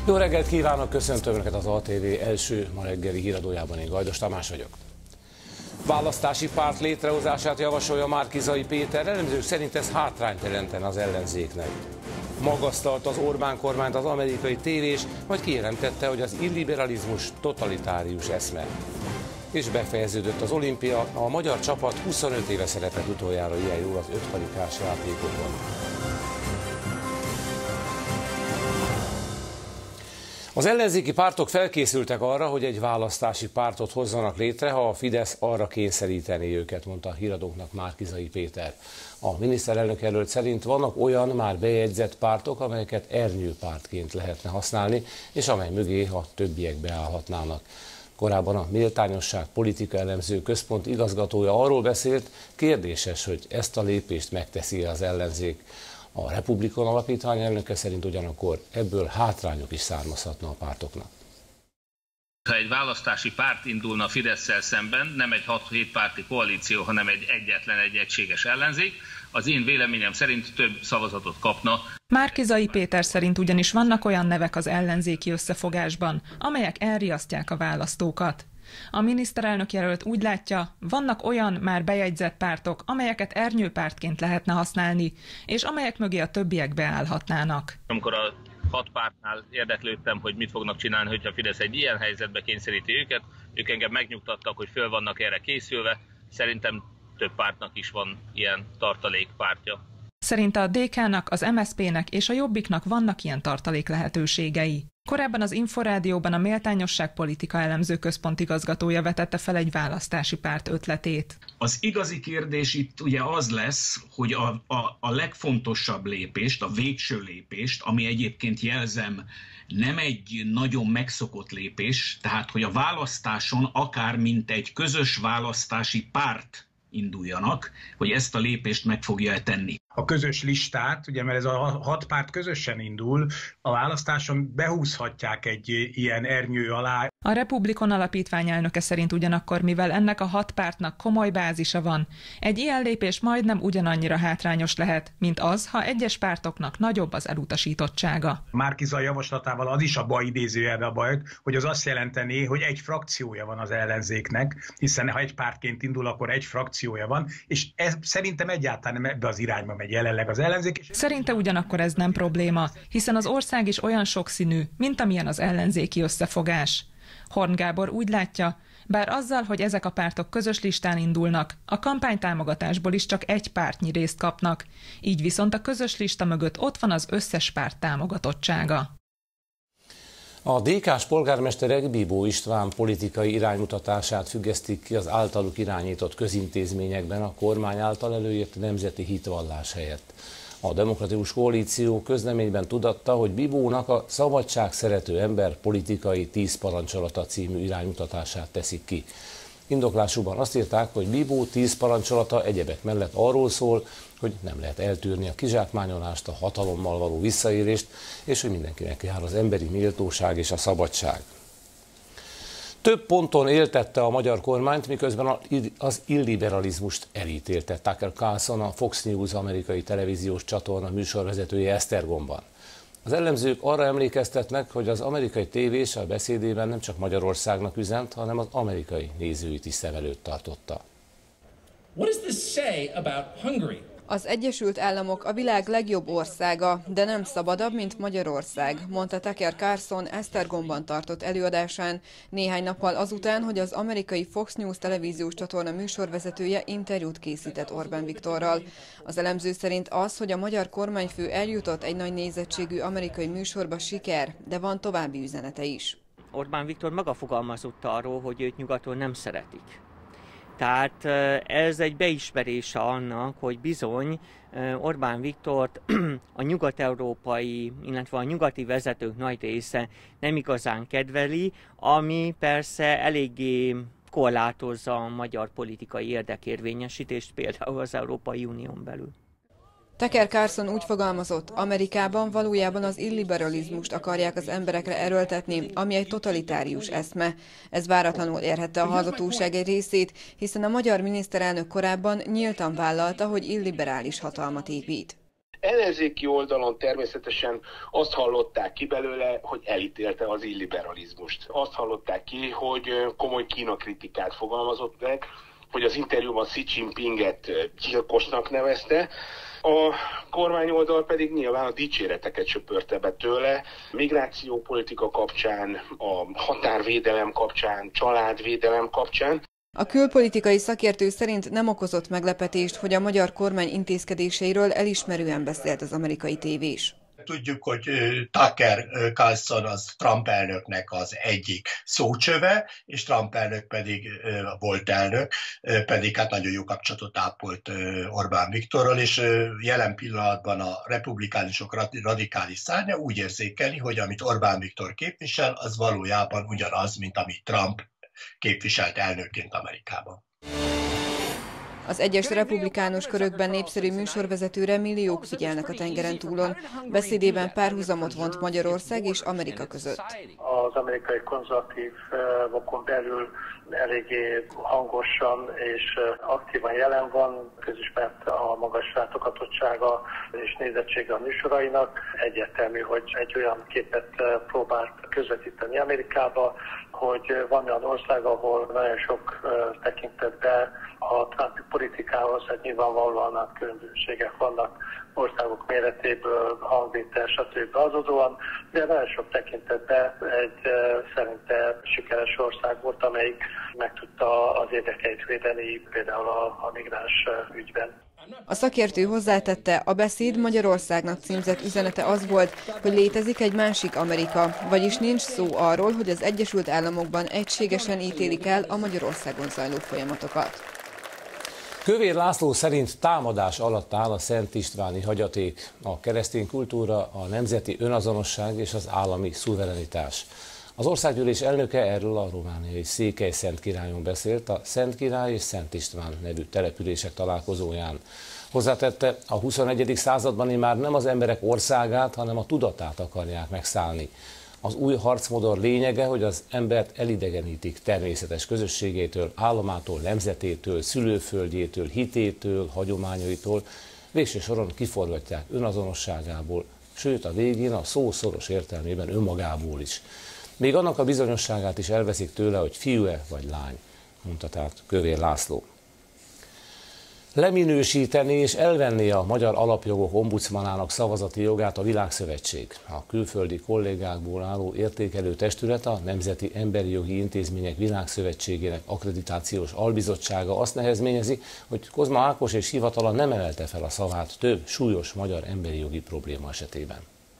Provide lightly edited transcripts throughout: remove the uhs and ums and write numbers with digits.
Jó reggelt kívánok, köszöntöm Önöket az ATV első ma reggeli híradójában, én Gajdos Tamás vagyok. Választási párt létrehozását javasolja Márki-Zay Péter, elemzők szerint ez hátrányt jelentene az ellenzéknek. Magasztalt az Orbán kormányt az amerikai tévés, majd kijelentette, hogy az illiberalizmus totalitárius eszme. És befejeződött az olimpia, a magyar csapat 25 éve szerepelt utoljára ilyen jól az ötkarikás játékokon. Az ellenzéki pártok felkészültek arra, hogy egy választási pártot hozzanak létre, ha a Fidesz arra kényszerítené őket, mondta a híradóknak Márki-Zay Péter. A miniszterelnök jelölt szerint vannak olyan már bejegyzett pártok, amelyeket ernyőpártként lehetne használni, és amely mögé a többiek beállhatnának. Korábban a Méltányosság Politika Elemző Központ igazgatója arról beszélt, kérdéses, hogy ezt a lépést megteszi az ellenzék. A Republikon Alapítvány elnöke szerint ugyanakkor ebből hátrányok is származhatna a pártoknak. Ha egy választási párt indulna a Fidesszel szemben, nem egy 6-7 párti koalíció, hanem egy egységes ellenzék, az én véleményem szerint több szavazatot kapna. Márki-Zay Péter szerint ugyanis vannak olyan nevek az ellenzéki összefogásban, amelyek elriasztják a választókat. A miniszterelnök jelölt úgy látja, vannak olyan már bejegyzett pártok, amelyeket ernyőpártként lehetne használni, és amelyek mögé a többiek beállhatnának. Amikor a 6 pártnál érdeklődtem, hogy mit fognak csinálni, hogyha Fidesz egy ilyen helyzetbe kényszeríti őket, ők engem megnyugtattak, hogy föl vannak erre készülve. Szerintem több pártnak is van ilyen tartalékpártja. Szerinte a DK-nak, az MSZP-nek és a Jobbiknak vannak ilyen tartalék lehetőségei. Korábban az Inforádióban a Méltányosság Politika Elemző Központ igazgatója vetette fel egy választási párt ötletét. Az igazi kérdés itt ugye az lesz, hogy a legfontosabb lépést, a végső lépést, ami egyébként jelzem nem egy nagyon megszokott lépés, tehát hogy a választáson akár mint egy közös választási párt induljanak, hogy ezt a lépést meg fogja tenni. A közös listát, ugye mert ez a 6 párt közösen indul, a választáson behúzhatják egy ilyen ernyő alá. A Republikon Alapítvány elnöke szerint ugyanakkor, mivel ennek a 6 pártnak komoly bázisa van, egy ilyen lépés majdnem ugyanannyira hátrányos lehet, mint az, ha egyes pártoknak nagyobb az elutasítottsága. Márki-Zay javaslatával az is a baj, idézőjelben a baj, hogy az azt jelentené, hogy egy frakciója van az ellenzéknek, hiszen ha egy pártként indul, akkor egy frakciója van, és ez szerintem egyáltalán nem ebbe az irányba megy jelenleg az ellenzék. Szerinte ugyanakkor ez nem probléma, hiszen az ország is olyan sokszínű, mint amilyen az ellenzéki összefogás. Horn Gábor úgy látja, bár azzal, hogy ezek a pártok közös listán indulnak, a kampánytámogatásból is csak egy pártnyi részt kapnak, így viszont a közös lista mögött ott van az összes párt támogatottsága. A DK-s polgármesterek Bibó István politikai iránymutatását függesztik ki az általuk irányított közintézményekben a kormány által előírt nemzeti hitvallás helyett. A Demokratikus Koalíció közleményben tudatta, hogy Bibónak a Szabadság szerető ember politikai 10 parancsolata című iránymutatását teszik ki. Indoklásukban azt írták, hogy Bibó 10 parancsolata egyebek mellett arról szól, hogy nem lehet eltűrni a kizsákmányolást, a hatalommal való visszaélést, és hogy mindenkinek jár az emberi méltóság és a szabadság. Több ponton éltette a magyar kormányt, miközben az illiberalizmust elítélte Tucker Carlson, a Fox News amerikai televíziós csatorna műsorvezetője Esztergomban. Az elemzők arra emlékeztetnek, hogy az amerikai tévés a beszédében nem csak Magyarországnak üzent, hanem az amerikai nézőit is szem előtt tartotta. What does this say about Hungary? Az Egyesült Államok a világ legjobb országa, de nem szabadabb, mint Magyarország, mondta Tucker Carlson Esztergomban tartott előadásán, néhány nappal azután, hogy az amerikai Fox News televíziós csatorna műsorvezetője interjút készített Orbán Viktorral. Az elemző szerint az, hogy a magyar kormányfő eljutott egy nagy nézettségű amerikai műsorba siker, de van további üzenete is. Orbán Viktor maga fogalmazott arról, hogy őt nyugaton nem szeretik. Tehát ez egy beismerése annak, hogy bizony Orbán Viktort a nyugat-európai, illetve a nyugati vezetők nagy része nem igazán kedveli, ami persze eléggé korlátozza a magyar politikai érdekérvényesítést, például az Európai Unión belül. Tucker Carlson úgy fogalmazott, Amerikában valójában az illiberalizmust akarják az emberekre erőltetni, ami egy totalitárius eszme. Ez váratlanul érhette a hallgatóság egy részét, hiszen a magyar miniszterelnök korábban nyíltan vállalta, hogy illiberális hatalmat épít. ellenzéki oldalon természetesen azt hallották ki belőle, hogy elítélte az illiberalizmust. Azt hallották ki, hogy komoly Kína kritikát fogalmazott meg, hogy az interjúban Xi Jinpinget gyilkosnak nevezte. A kormányoldal pedig nyilván a dicséreteket söpörte be tőle, migrációpolitika kapcsán, a határvédelem kapcsán, családvédelem kapcsán. A külpolitikai szakértő szerint nem okozott meglepetést, hogy a magyar kormány intézkedéseiről elismerően beszélt az amerikai tévés. Tudjuk, hogy Tucker Carlson az Trump elnöknek az egyik szócsöve, és Trump elnök pedig, volt elnök, pedig hát nagyon jó kapcsolatot ápolt Orbán Viktorral, és jelen pillanatban a republikánusok radikális szárnya úgy érzékeli, hogy amit Orbán Viktor képvisel, az valójában ugyanaz, mint amit Trump képviselt elnökként Amerikában. Az egyes republikánus körökben népszerű műsorvezetőre milliók figyelnek a tengeren túlon. Beszédében párhuzamot vont Magyarország és Amerika között. Az amerikai konzervatívokon belül eléggé hangosan és aktívan jelen van, közismert a magas látogatottsága és nézettsége a műsorainak. Egyértelmű, hogy egy olyan képet próbált közvetíteni Amerikába, hogy van olyan ország, ahol nagyon sok tekintetben a Trumpi politikához, hát nyilvánvalóan nagy különbségek vannak országok méretéből, hangvétel, stb. Adódóan, de nagyon sok tekintetben egy szerinte sikeres ország volt, amelyik meg tudta az érdekeit védeni, például a migráns ügyben. A szakértő hozzátette, a beszéd Magyarországnak címzett üzenete az volt, hogy létezik egy másik Amerika, vagyis nincs szó arról, hogy az Egyesült Államokban egységesen ítélik el a Magyarországon zajló folyamatokat. Kövér László szerint támadás alatt áll a Szent Istváni hagyaték, a keresztény kultúra, a nemzeti önazonosság és az állami szuverenitás. Az országgyűlés elnöke erről a romániai Székely-Szentkirályon beszélt a Szent Király és Szent István nevű települések találkozóján. Hozzátette, a 21. században már nem az emberek országát, hanem a tudatát akarják megszállni. Az új harcmodor lényege, hogy az embert elidegenítik természetes közösségétől, államától, nemzetétől, szülőföldjétől, hitétől, hagyományaitól, végső soron kiforgatják önazonosságából, sőt a végén a szó szoros értelmében önmagából is. Még annak a bizonyosságát is elveszik tőle, hogy fiú-e vagy lány, mondta tehát Kövér László. Leminősíteni és elvenni a Magyar Alapjogok Ombudsmanának szavazati jogát a Világszövetség. A külföldi kollégákból álló értékelő testület, a Nemzeti Emberi Jogi Intézmények Világszövetségének akkreditációs albizottsága azt nehezményezi, hogy Kozma Ákos és hivatala nem emelte fel a szavát több súlyos magyar emberi jogi probléma esetében.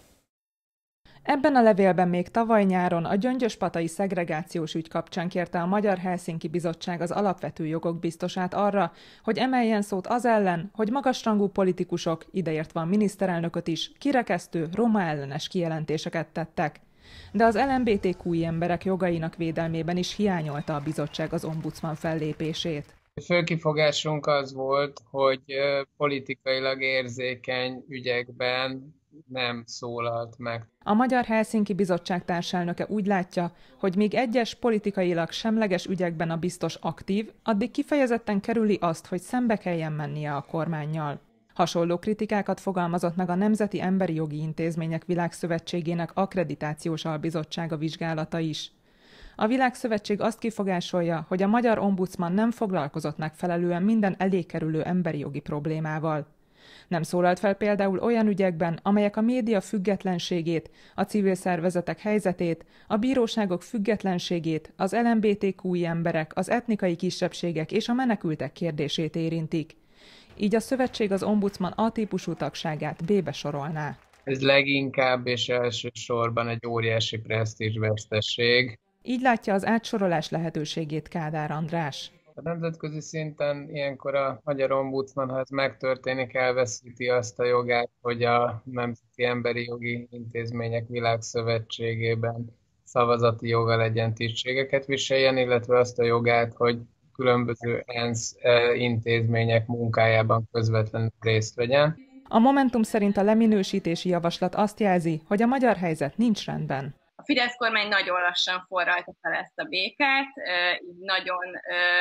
Ebben a levélben még tavaly nyáron a gyöngyöspatai szegregációs ügy kapcsán kérte a Magyar Helsinki Bizottság az alapvető jogok biztosát arra, hogy emeljen szót az ellen, hogy magasrangú politikusok, ideértve a miniszterelnököt is, kirekesztő, roma ellenes kijelentéseket tettek. De az LMBTQ-i emberek jogainak védelmében is hiányolta a bizottság az ombudsman fellépését. A fő kifogásunk az volt, hogy politikailag érzékeny ügyekben nem szólalt meg. A Magyar Helsinki Bizottság társelnöke úgy látja, hogy míg egyes politikailag semleges ügyekben a biztos aktív, addig kifejezetten kerüli azt, hogy szembe kelljen mennie a kormánnyal. Hasonló kritikákat fogalmazott meg a Nemzeti Emberi Jogi Intézmények Világszövetségének akkreditációs albizottsága vizsgálata is. A Világszövetség azt kifogásolja, hogy a magyar ombudsman nem foglalkozott megfelelően minden elékerülő emberi jogi problémával. Nem szólalt fel például olyan ügyekben, amelyek a média függetlenségét, a civil szervezetek helyzetét, a bíróságok függetlenségét, az LMBTQ-i emberek, az etnikai kisebbségek és a menekültek kérdését érintik. Így a szövetség az ombudsman A-típusú tagságát B-be sorolná. Ez leginkább és elsősorban egy óriási presztízsvesztesség. Így látja az átsorolás lehetőségét Kádár András. A nemzetközi szinten ilyenkor a magyar ombudsman, ha ez megtörténik, elveszíti azt a jogát, hogy a Nemzeti Emberi Jogi Intézmények Világszövetségében szavazati joga legyen, tisztségeket viseljen, illetve azt a jogát, hogy különböző ENSZ intézmények munkájában közvetlenül részt vegyen. A Momentum szerint a leminősítési javaslat azt jelzi, hogy a magyar helyzet nincs rendben. A Fidesz kormány nagyon lassan forralta fel ezt a békát, így nagyon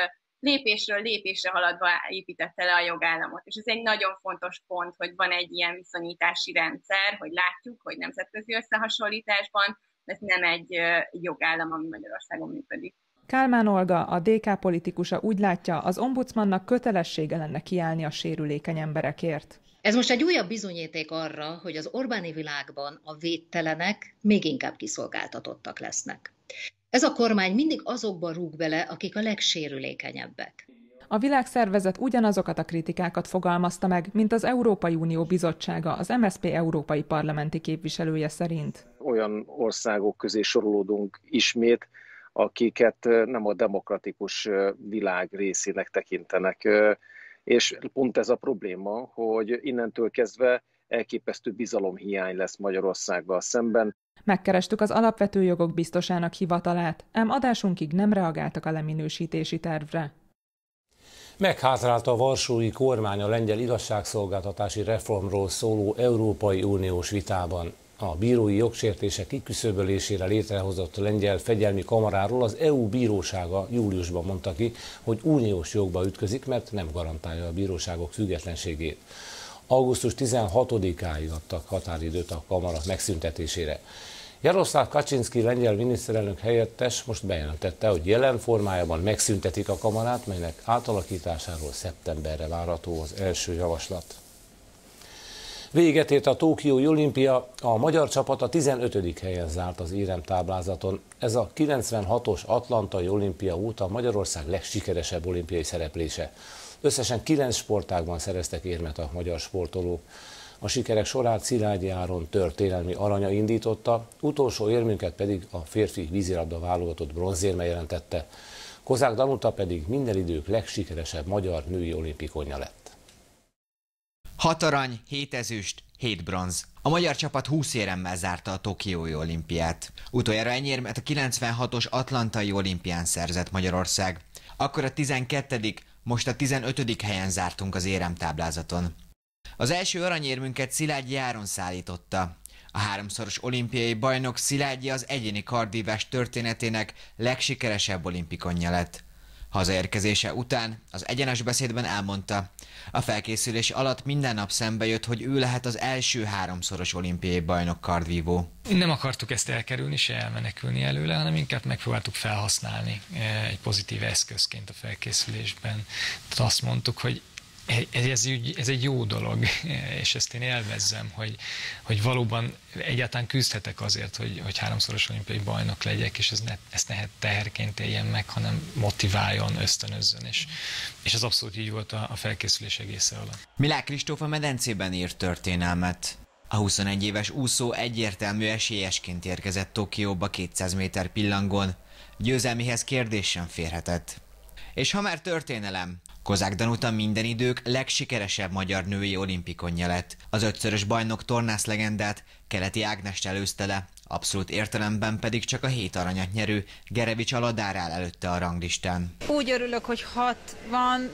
lépésről lépésre haladva építette le a jogállamot. És ez egy nagyon fontos pont, hogy van egy ilyen viszonyítási rendszer, hogy látjuk, hogy nemzetközi összehasonlításban ez nem egy jogállam, ami Magyarországon működik. Kálmán Olga, a DK politikusa úgy látja, az ombudsmannak kötelessége lenne kiállni a sérülékeny emberekért. Ez most egy újabb bizonyíték arra, hogy az Orbáni világban a védtelenek még inkább kiszolgáltatottak lesznek. Ez a kormány mindig azokba rúg bele, akik a legsérülékenyebbek. A világszervezet ugyanazokat a kritikákat fogalmazta meg, mint az Európai Unió Bizottsága, az MSZP európai parlamenti képviselője szerint. Olyan országok közé sorolódunk ismét, akiket nem a demokratikus világ részének tekintenek. És pont ez a probléma, hogy innentől kezdve elképesztő bizalomhiány lesz Magyarországgal szemben. Megkerestük az alapvető jogok biztosának hivatalát, ám adásunkig nem reagáltak a leminősítési tervre. Meghátrálta a varsói kormány a lengyel igazságszolgáltatási reformról szóló Európai Uniós vitában. A bírói jogsértések kiküszöbölésére létrehozott lengyel fegyelmi kamaráról az EU bírósága júliusban mondta ki, hogy uniós jogba ütközik, mert nem garantálja a bíróságok függetlenségét. Augusztus 16-áig adtak határidőt a kamara megszüntetésére. Jaroszláv Kaczynszki lengyel miniszterelnök helyettes most bejelentette, hogy jelen formájában megszüntetik a kamarát, melynek átalakításáról szeptemberre várható az első javaslat. Véget ért a Tokiói olimpia, a magyar csapat a 15. helyen zárt az éremtáblázaton. Ez a 96-os atlantai olimpia óta Magyarország legsikeresebb olimpiai szereplése. Összesen 9 sportágban szereztek érmet a magyar sportolók. A sikerek sorát Szilágyi Áron történelmi aranya indította, utolsó érmünket pedig a férfi vízilabda válogatott bronzérme jelentette. Kozák Danuta pedig minden idők legsikeresebb magyar női olimpikonja lett. 6 arany, 7 ezüst, 7 bronz. A magyar csapat 20 éremmel zárta a Tokiói olimpiát. Utoljára ennyi érmet a 96-os atlantai olimpián szerzett Magyarország. Akkor a 12., most a 15. helyen zártunk az éremtáblázaton. Az első aranyérmünket Szilágyi Áron szállította. A 3-szoros olimpiai bajnok Szilágyi az egyéni kardvívás történetének legsikeresebb olimpikonja lett. Hazaérkezése után az egyenes beszédben elmondta, a felkészülés alatt minden nap szembe jött, hogy ő lehet az első 3-szoros olimpiai bajnok kardvívó. Nem akartuk ezt elkerülni, se elmenekülni előle, hanem inkább megpróbáltuk felhasználni egy pozitív eszközként a felkészülésben. Tehát azt mondtuk, hogy ez egy jó dolog, és ezt én élvezzem, hogy valóban egyáltalán küzdhetek azért, hogy 3-szoros olimpiai bajnok legyek, és ezt ne teherként éljen meg, hanem motiváljon, ösztönözzön, és ez abszolút így volt a felkészülés egésze alatt. Milák Kristóf a medencében írt történelmet. A 21 éves úszó egyértelmű esélyesként érkezett Tokióba 200 méter pillangón, győzelmihez kérdés sem férhetett. És ha már történelem, Kozák Danuta minden idők legsikeresebb magyar női olimpikonja lett. Az 5-szörös bajnok tornász legendát Keleti Ágnest előzte le, abszolút értelemben pedig csak a 7 aranyat nyerő Gerevics Aladár áll előtte a ranglistán. Úgy örülök, hogy 6 van,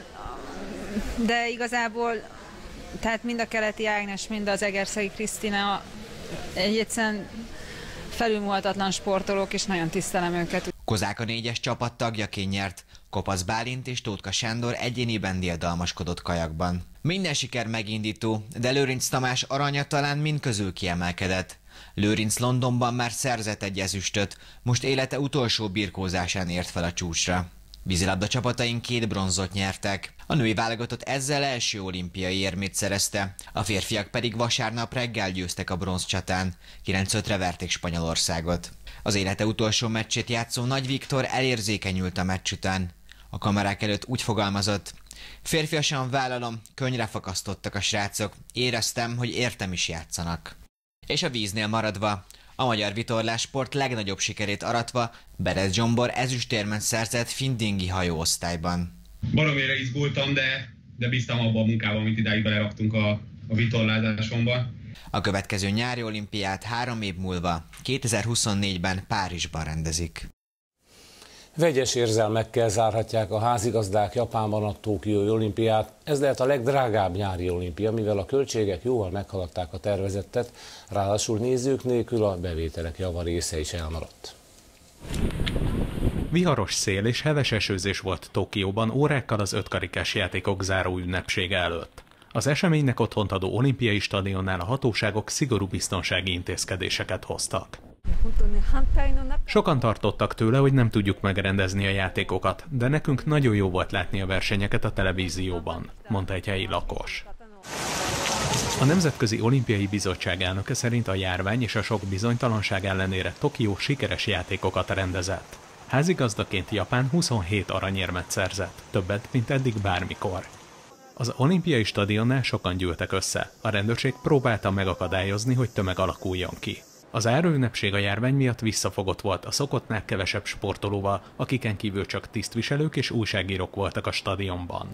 de igazából tehát mind a Keleti Ágnes, mind az Egerszegi Krisztina egyszerűen felülmúlhatatlan sportolók, és nagyon tisztelem őket. Kozák a 4-es csapat tagjaként nyert, Kopasz Bálint és Tótka Sándor egyéniben diadalmaskodott kajakban. Minden siker megindító, de Lőrinc Tamás aranya talán mindközül kiemelkedett. Lőrinc Londonban már szerzett egy ezüstöt, most élete utolsó birkózásán ért fel a csúcsra. Vízilabda csapataink 2 bronzot nyertek. A női válogatott ezzel első olimpiai érmét szerezte, a férfiak pedig vasárnap reggel győztek a bronzcsatán, 9-5-re verték Spanyolországot. Az élete utolsó meccsét játszó Nagy Viktor elérzékenyült a meccs után. A kamerák előtt úgy fogalmazott: férfiasan vállalom, könnyre fakasztottak a srácok, éreztem, hogy értem is játszanak. És a víznél maradva, a magyar vitorlásport legnagyobb sikerét aratva Berez Zsombor ezüstérmet szerzett findingi hajóosztályban. Baromére izgultam, de bíztam abban a munkában, amit idáig beleraktunk a vitorlázásomba. A következő nyári olimpiát 3 év múlva, 2024-ben Párizsban rendezik. Vegyes érzelmekkel zárhatják a házigazdák Japánban a Tokiói olimpiát. Ez lehet a legdrágább nyári olimpia, mivel a költségek jóval meghaladták a tervezettet, ráadásul nézők nélkül a bevételek java része is elmaradt. Viharos szél és heves esőzés volt Tokióban órákkal az 5 karikás játékok záró ünnepsége előtt. Az eseménynek otthont adó olimpiai stadionnál a hatóságok szigorú biztonsági intézkedéseket hoztak. Sokan tartottak tőle, hogy nem tudjuk megrendezni a játékokat, de nekünk nagyon jó volt látni a versenyeket a televízióban, mondta egy helyi lakos. A Nemzetközi Olimpiai Bizottság elnöke szerint a járvány és a sok bizonytalanság ellenére Tokió sikeres játékokat rendezett. Házigazdaként Japán 27 aranyérmet szerzett, többet, mint eddig bármikor. Az olimpiai stadionnál sokan gyűltek össze. A rendőrség próbálta megakadályozni, hogy tömeg alakuljon ki. Az záróünnepség a járvány miatt visszafogott volt a szokottnál kevesebb sportolóval, akiken kívül csak tisztviselők és újságírók voltak a stadionban.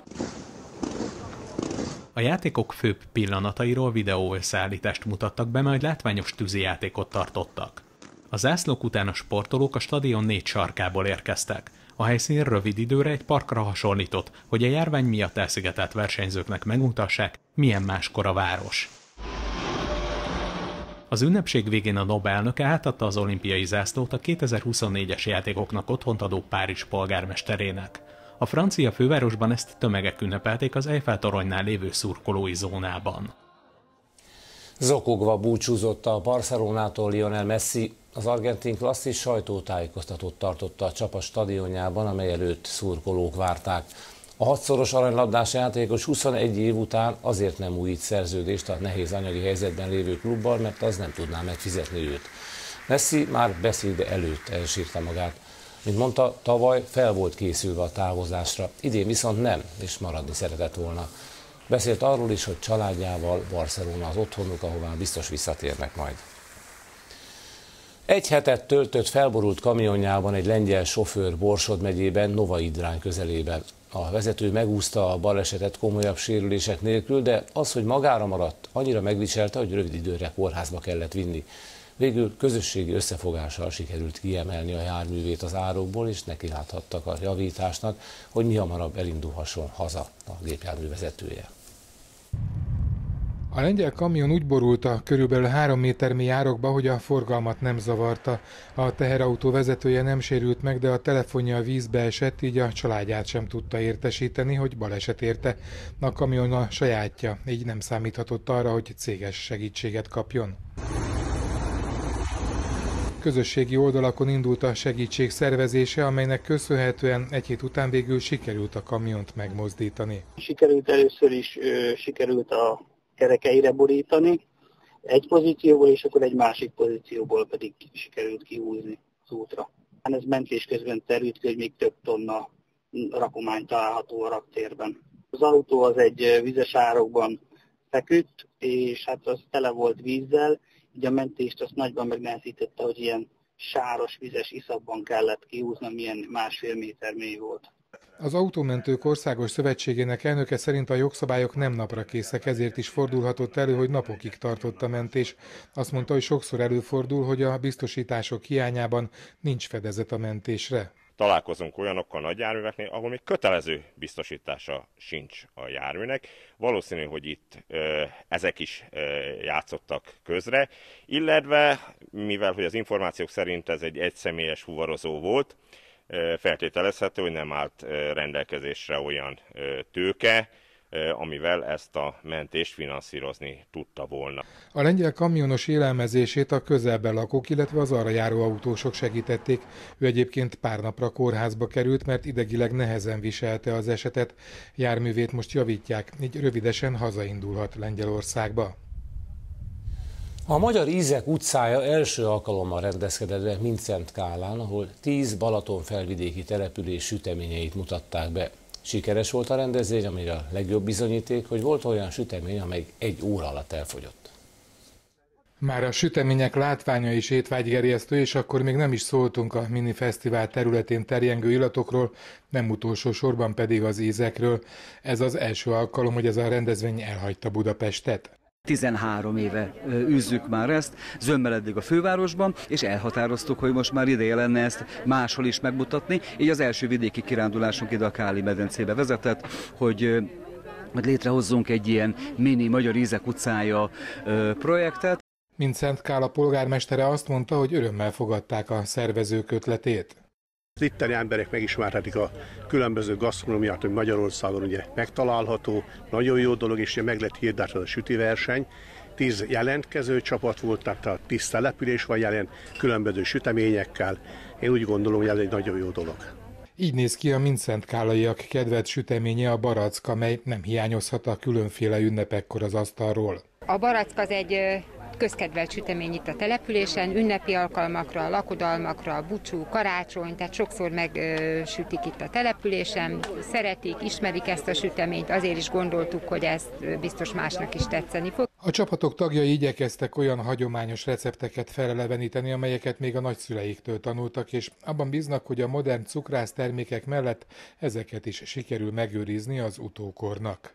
A játékok főbb pillanatairól videó összeállítást mutattak be, majd látványos tűzijátékot tartottak. A zászlók után a sportolók a stadion 4 sarkából érkeztek. A helyszín rövid időre egy parkra hasonlított, hogy a járvány miatt elszigetelt versenyzőknek megmutassák, milyen máskor a város. Az ünnepség végén a NOB elnöke átadta az olimpiai zászlót a 2024-es játékoknak otthont adó Párizs polgármesterének. A francia fővárosban ezt tömegek ünnepelték az Eiffel-toronynál lévő szurkolói zónában. Zokogva búcsúzott a Barcelonától Lionel Messi. Az argentin klasszis sajtótájékoztatót tartotta a csapat stadionjában, amely előtt szurkolók várták. A 6-szoros aranylabdás játékos 21 év után azért nem újít szerződést a nehéz anyagi helyzetben lévő klubbal, mert az nem tudná megfizetni őt. Messi már beszéde előtt elsírta magát. Mint mondta, tavaly fel volt készülve a távozásra, idén viszont nem, és maradni szeretett volna. Beszélt arról is, hogy családjával Barcelona az otthonuk, ahová biztos visszatérnek majd. Egy hetet töltött felborult kamionjában egy lengyel sofőr Borsod megyében, Novaidrán közelében. A vezető megúszta a balesetet komolyabb sérülések nélkül, de az, hogy magára maradt, annyira megviselte, hogy rövid időre kórházba kellett vinni. Végül közösségi összefogással sikerült kiemelni a járművét az árokból, és nekiláthattak a javításnak, hogy mihamarabb elindulhasson haza a gépjármű vezetője. A lengyel kamion úgy borult a körülbelül 3 méter mély árokba, hogy a forgalmat nem zavarta. A teherautó vezetője nem sérült meg, de a telefonja a vízbe esett, így a családját sem tudta értesíteni, hogy baleset érte. A kamion a sajátja, így nem számíthatott arra, hogy céges segítséget kapjon. Közösségi oldalakon indult a segítség szervezése, amelynek köszönhetően egy hét után végül sikerült a kamiont megmozdítani. Sikerült először is a kerekeire borítani egy pozícióból, és akkor egy másik pozícióból pedig sikerült kihúzni az útra. Ez mentés közben terült ki, hogy még több tonna rakomány található a raktérben. Az autó az egy vizes árokban feküdt, és hát az tele volt vízzel, így a mentést azt nagyban megnehezítette, hogy ilyen sáros, vizes iszapban kellett kihúzni, milyen 1,5 méter mély volt. Az Autómentők Országos Szövetségének elnöke szerint a jogszabályok nem napra készek, ezért is fordulhatott elő, hogy napokig tartott a mentés. Azt mondta, hogy sokszor előfordul, hogy a biztosítások hiányában nincs fedezet a mentésre. Találkozunk olyanokkal nagy járműveknél, ahol még kötelező biztosítása sincs a járműnek. Valószínű, hogy itt ezek is játszottak közre, illetve mivel hogy az információk szerint ez egy egyszemélyes fuvarozó volt, feltételezhető, hogy nem állt rendelkezésre olyan tőke, amivel ezt a mentést finanszírozni tudta volna. A lengyel kamionos élelmezését a közelben lakók, illetve az arra járó autósok segítették. Ő egyébként pár napra kórházba került, mert idegileg nehezen viselte az esetet. Járművét most javítják, így rövidesen hazaindulhat Lengyelországba. A Magyar Ízek utcája első alkalommal rendezkedett be Mindszenty Kállán, ahol 10 balatonfelvidéki település süteményeit mutatták be. Sikeres volt a rendezvény, amire a legjobb bizonyíték, hogy volt olyan sütemény, amely 1 óra alatt elfogyott. Már a sütemények látványa is étvágygerjesztő, és akkor még nem is szóltunk a minifesztivál területén terjengő illatokról, nem utolsó sorban pedig az ízekről. Ez az első alkalom, hogy ez a rendezvény elhagyta Budapestet. 13 éve űzzük már ezt, zömmel eddig a fővárosban, és elhatároztuk, hogy most már ideje lenne ezt máshol is megmutatni. Így az első vidéki kirándulásunk ide a Káli medencébe vezetett, hogy létrehozzunk egy ilyen mini Magyar Ízek utcája projektet. Mindszenty Kála polgármestere azt mondta, hogy örömmel fogadták a szervezők ötletét. Az itteni emberek megismerhetik a különböző gasztronómiát, ami Magyarországon ugye megtalálható, nagyon jó dolog, és meg lett hirdetve a sütiverseny. 10 jelentkező csapat volt, tehát a 10 település van jelen különböző süteményekkel. Én úgy gondolom, hogy ez egy nagyon jó dolog. Így néz ki a mindszentkállaiak kedvelt süteménye, a barack, amely nem hiányozhat a különféle ünnepekkor az asztalról. A barack az egy közkedvelt sütemény itt a településen, ünnepi alkalmakra, lakodalmakra, búcsú, karácsony, tehát sokszor megsütik itt a településen, szeretik, ismerik ezt a süteményt, azért is gondoltuk, hogy ezt biztos másnak is tetszeni fog. A csapatok tagjai igyekeztek olyan hagyományos recepteket feleleveníteni, amelyeket még a nagyszüleiktől tanultak, és abban bíznak, hogy a modern cukrásztermékek mellett ezeket is sikerül megőrizni az utókornak.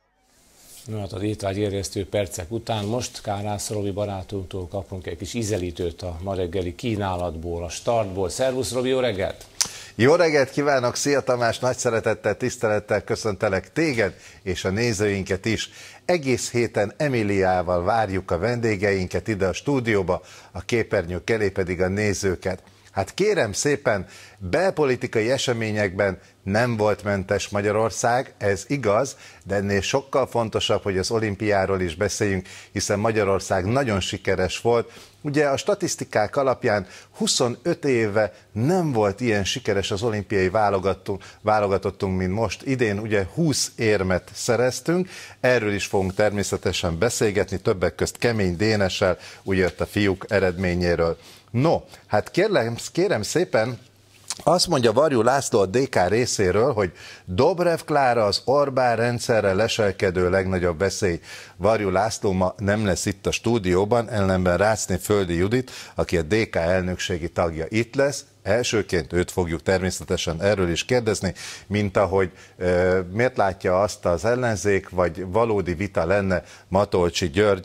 No, hát az étvágyérjesztő percek után most Kárász Robi barátunktól kapunk egy kis ízelítőt a ma reggeli kínálatból, a startból. Szervusz Robi, jó reggelt! Jó reggelt kívánok, szia Tamás, nagy szeretettel, tisztelettel köszöntelek téged és a nézőinket is. Egész héten Emiliával várjuk a vendégeinket ide a stúdióba, a képernyők elé pedig a nézőket. Hát kérem szépen, belpolitikai eseményekben nem volt mentes Magyarország, ez igaz, de ennél sokkal fontosabb, hogy az olimpiáról is beszéljünk, hiszen Magyarország nagyon sikeres volt. Ugye a statisztikák alapján 25 éve nem volt ilyen sikeres az olimpiai válogatottunk, mint most. Idén ugye 20 érmet szereztünk, erről is fogunk természetesen beszélgetni, többek közt Kemény Dénessel, ugye a fiúk eredményéről. No, hát kérem szépen, azt mondja Varjú László a DK részéről, hogy Dobrev Klára az Orbán rendszerre leselkedő legnagyobb veszély. Varjú László ma nem lesz itt a stúdióban, ellenben Rácné Földi Judit, aki a DK elnökségi tagja, itt lesz. Elsőként őt fogjuk természetesen erről is kérdezni, mint ahogy miért látja azt az ellenzék, vagy valódi vita lenne Matolcsy György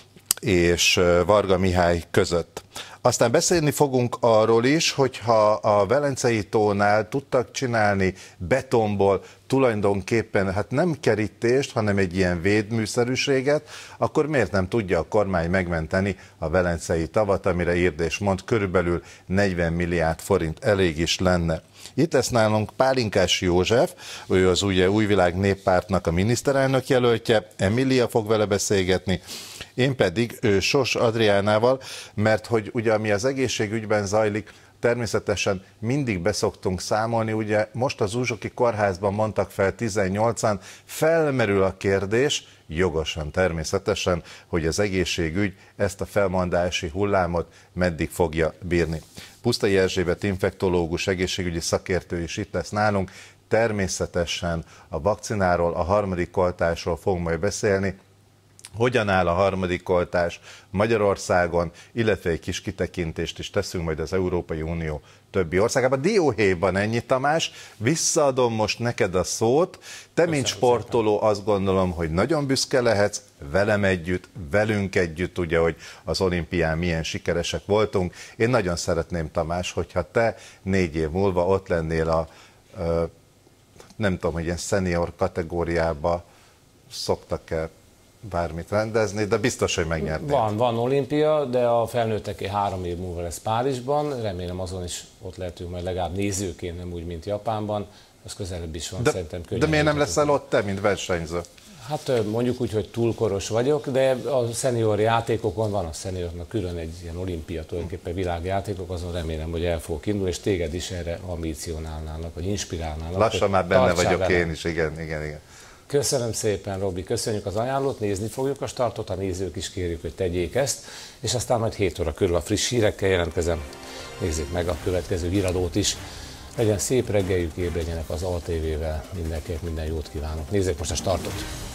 és Varga Mihály között. Aztán beszélni fogunk arról is, hogyha a Velencei tónál tudtak csinálni betonból tulajdonképpen hát nem kerítést, hanem egy ilyen védműszerűséget, akkor miért nem tudja a kormány megmenteni a Velencei tavat, amire írd és mond, körülbelül 40 milliárd forint elég is lenne. Itt lesz nálunk Pálinkás József, ő az ugye Újvilág Néppártnak a miniszterelnök jelöltje, Emília fog vele beszélgetni, én pedig Sos Adriánával, mert hogy ugye ami az egészségügyben zajlik, természetesen mindig beszoktunk számolni, ugye most az Uzsoki kórházban mondtak fel 18-an, felmerül a kérdés, jogosan természetesen, hogy az egészségügy ezt a felmondási hullámot meddig fogja bírni. Pusztai Erzsébet infektológus, egészségügyi szakértő is itt lesz nálunk, természetesen a vakcináról, a harmadik oltásról fogunk majd beszélni, hogyan áll a harmadik oltás Magyarországon, illetve egy kis kitekintést is teszünk majd az Európai Unió többi országában. Dióhéjban ennyi, Tamás, visszaadom most neked a szót. Te, mint sportoló, azt gondolom, hogy nagyon büszke lehetsz, velem együtt, velünk együtt, ugye, hogy az olimpián milyen sikeresek voltunk. Én nagyon szeretném, Tamás, hogyha te 4 év múlva ott lennél a, nem tudom, hogy ilyen szenior kategóriába szoktak-e bármit rendezni, de biztos, hogy megnyernél. Van olimpia, de a felnőtteké 3 év múlva lesz Párizsban, remélem azon is ott lehetünk majd legalább nézőként, nem úgy, mint Japánban, az közelebb is van, szerintem könnyen. De miért nem leszel ott te, mint versenyző? Hát mondjuk úgy, hogy túl koros vagyok, de a szenior játékokon van a szeniornak külön egy ilyen olimpia, tulajdonképpen világjátékok, azon remélem, hogy el fogok indulni, és téged is erre ambícionálnának, vagy inspirálnának. Lassan már benne vagyok velem. Én is, igen. Köszönöm szépen, Robi, köszönjük az ajánlót, nézni fogjuk a startot, a nézők is kérjük, hogy tegyék ezt, és aztán majd 7 óra körül a friss hírekkel jelentkezem. Nézzék meg a következő híradót is. Legyen szép reggeljük, ébredjenek az ATV-vel, mindenkinek minden jót kívánok. Nézzék most a startot!